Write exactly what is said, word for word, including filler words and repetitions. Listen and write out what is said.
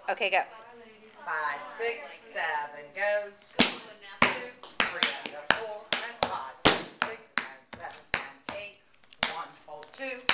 Okay, go. Five, six, seven, goes. Two, three, and a four, and five, six, and seven, and eight. One, hold two.